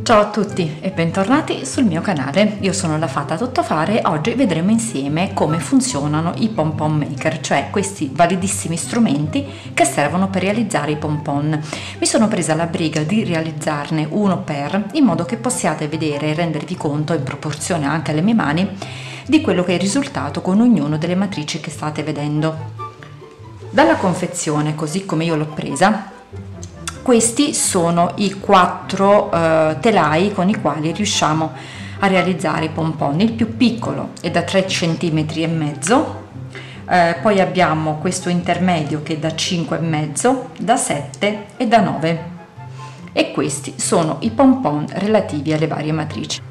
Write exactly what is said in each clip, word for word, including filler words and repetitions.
Ciao a tutti e bentornati sul mio canale, io sono la Fata Tuttofare e oggi vedremo insieme come funzionano i pom pom maker, cioè questi validissimi strumenti che servono per realizzare i pom pom. Mi sono presa la briga di realizzarne uno per, in modo che possiate vedere e rendervi conto, in proporzione anche alle mie mani, di quello che è il risultato con ognuna delle matrici che state vedendo. Dalla confezione, così come io l'ho presa, questi sono i quattro eh, telai con i quali riusciamo a realizzare i pompon. Il più piccolo è da tre centimetri e mezzo, eh, poi abbiamo questo intermedio che è da cinque e mezzo, da sette e da nove, e questi sono i pompon relativi alle varie matrici.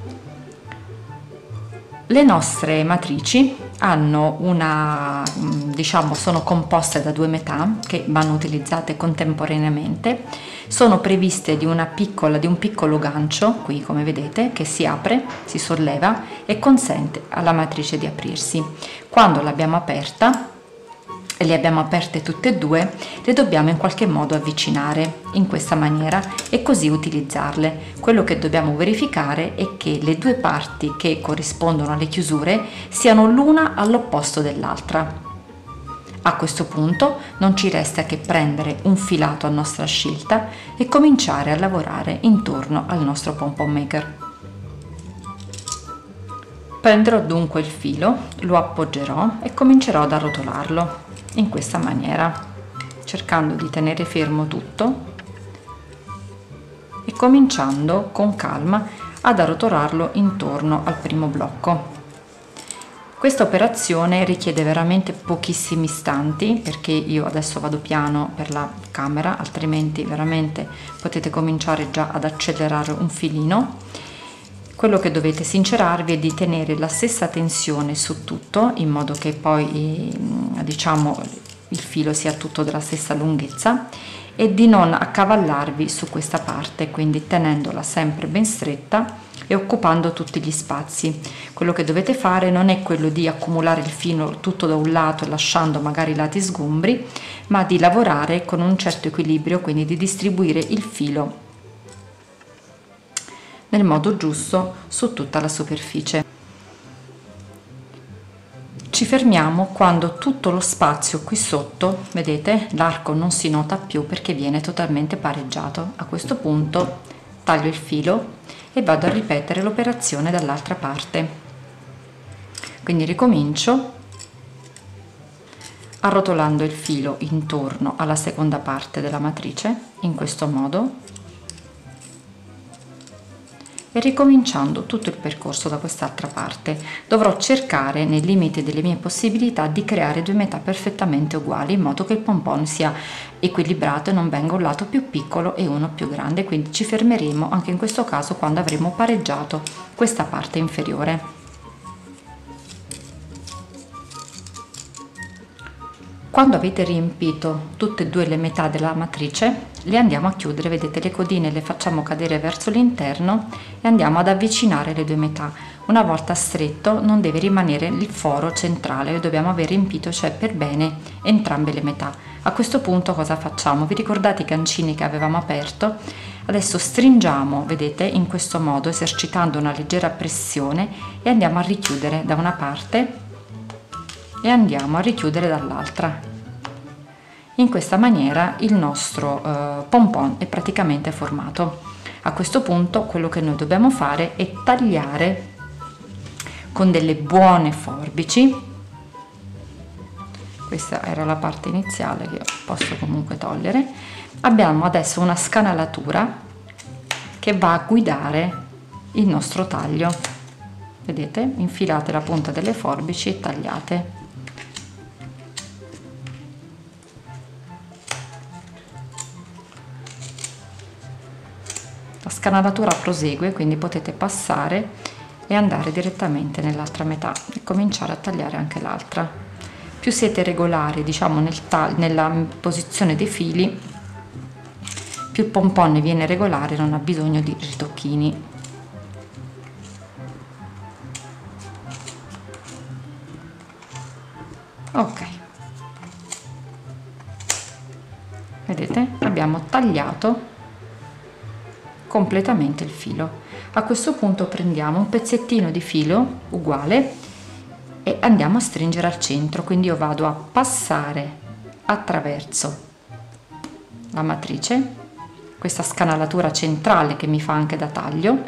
Le nostre matrici hanno una, diciamo, sono composte da due metà che vanno utilizzate contemporaneamente, sono previste di una piccola, di un piccolo gancio, qui come vedete, che si apre, si solleva e consente alla matrice di aprirsi. Quando l'abbiamo aperta, e le abbiamo aperte tutte e due, le dobbiamo in qualche modo avvicinare in questa maniera e così utilizzarle. Quello che dobbiamo verificare è che le due parti che corrispondono alle chiusure siano l'una all'opposto dell'altra. A questo punto non ci resta che prendere un filato a nostra scelta e cominciare a lavorare intorno al nostro pom pom maker. Prenderò dunque il filo, lo appoggerò e comincerò ad arrotolarlo in questa maniera, cercando di tenere fermo tutto e cominciando con calma ad arrotolarlo intorno al primo blocco. Questa operazione richiede veramente pochissimi istanti, perché io adesso vado piano per la camera, altrimenti veramente potete cominciare già ad accelerare un filino. Quello che dovete sincerarvi è di tenere la stessa tensione su tutto, in modo che poi, diciamo, il filo sia tutto della stessa lunghezza, e di non accavallarvi su questa parte, quindi tenendola sempre ben stretta e occupando tutti gli spazi. Quello che dovete fare non è quello di accumulare il filo tutto da un lato lasciando magari i lati sgombri, ma di lavorare con un certo equilibrio, quindi di distribuire il filo nel modo giusto su tutta la superficie. Ci fermiamo quando tutto lo spazio qui sotto, vedete, l'arco non si nota più perché viene totalmente pareggiato. A questo punto taglio il filo e vado a ripetere l'operazione dall'altra parte. Quindi ricomincio arrotolando il filo intorno alla seconda parte della matrice in questo modo e ricominciando tutto il percorso da quest'altra parte. Dovrò cercare, nei limiti delle mie possibilità, di creare due metà perfettamente uguali, in modo che il pompon sia equilibrato e non venga un lato più piccolo e uno più grande. Quindi ci fermeremo anche in questo caso quando avremo pareggiato questa parte inferiore. Quando avete riempito tutte e due le metà della matrice, le andiamo a chiudere, vedete, le codine le facciamo cadere verso l'interno e andiamo ad avvicinare le due metà. Una volta stretto non deve rimanere il foro centrale, lo dobbiamo aver riempito, cioè per bene, entrambe le metà. A questo punto cosa facciamo? Vi ricordate i gancini che avevamo aperto? Adesso stringiamo, vedete, in questo modo, esercitando una leggera pressione, e andiamo a richiudere da una parte e andiamo a richiudere dall'altra. In questa maniera il nostro eh, pompon è praticamente formato. A questo punto quello che noi dobbiamo fare è tagliare con delle buone forbici. Questa era la parte iniziale che posso comunque togliere. Abbiamo adesso una scanalatura che va a guidare il nostro taglio. Vedete? Infilate la punta delle forbici e tagliate. La scanalatura prosegue, quindi potete passare e andare direttamente nell'altra metà e cominciare a tagliare anche l'altra. Più siete regolari, diciamo, nel nella posizione dei fili, più il pompon viene regolare, non ha bisogno di ritocchini. Ok, vedete, abbiamo tagliato completamente il filo. A questo punto prendiamo un pezzettino di filo uguale e andiamo a stringere al centro, quindi io vado a passare attraverso la matrice, questa scanalatura centrale che mi fa anche da taglio,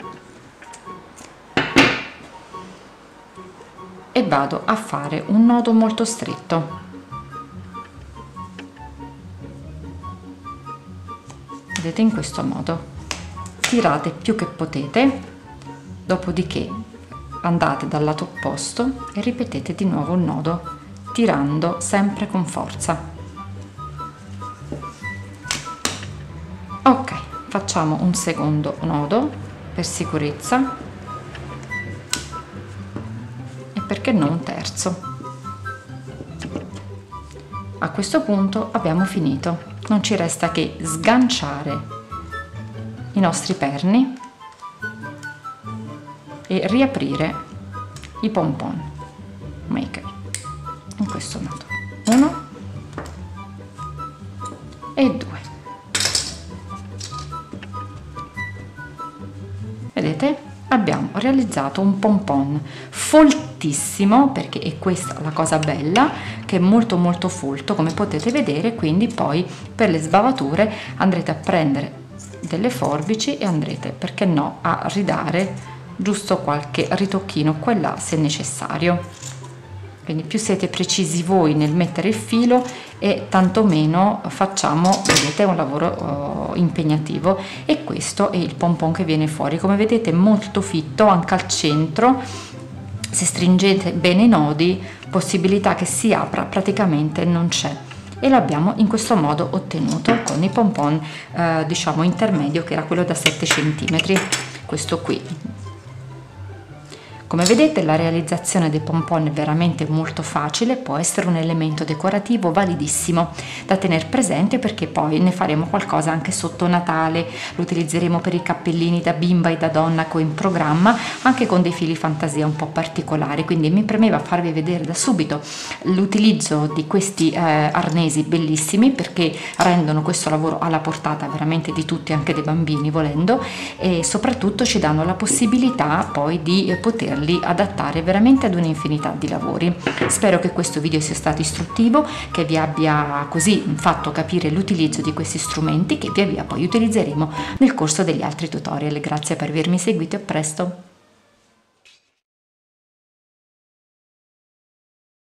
e vado a fare un nodo molto stretto. Vedete, in questo modo tirate più che potete, dopodiché andate dal lato opposto e ripetete di nuovo il nodo tirando sempre con forza. Ok, facciamo un secondo nodo per sicurezza e perché no un terzo. A questo punto abbiamo finito, non ci resta che sganciare i nostri perni e riaprire i pompon maker in questo modo. Uno e due. Vedete? Abbiamo realizzato un pompon foltissimo, perché è questa la cosa bella, che è molto molto folto, come potete vedere. Quindi poi per le sbavature andrete a prendere delle forbici e andrete, perché no, a ridare giusto qualche ritocchino qua e là se necessario. Quindi più siete precisi voi nel mettere il filo e tanto meno facciamo, vedete, un lavoro uh, impegnativo. E questo è il pompon che viene fuori, come vedete molto fitto anche al centro. Se stringete bene i nodi, possibilità che si apra praticamente non c'è, e l'abbiamo in questo modo ottenuto con i pompon eh, diciamo intermedio, che era quello da sette centimetri, questo qui. Come vedete la realizzazione dei pompon è veramente molto facile, può essere un elemento decorativo validissimo da tenere presente, perché poi ne faremo qualcosa anche sotto Natale, lo utilizzeremo per i cappellini da bimba e da donna che ho in programma, anche con dei fili fantasia un po' particolari. Quindi mi premeva farvi vedere da subito l'utilizzo di questi eh, arnesi bellissimi, perché rendono questo lavoro alla portata veramente di tutti, anche dei bambini volendo, e soprattutto ci danno la possibilità poi di poterli adattare veramente ad un'infinità di lavori. Spero che questo video sia stato istruttivo, che vi abbia così fatto capire l'utilizzo di questi strumenti, che via via poi utilizzeremo nel corso degli altri tutorial. Grazie per avermi seguito e a presto!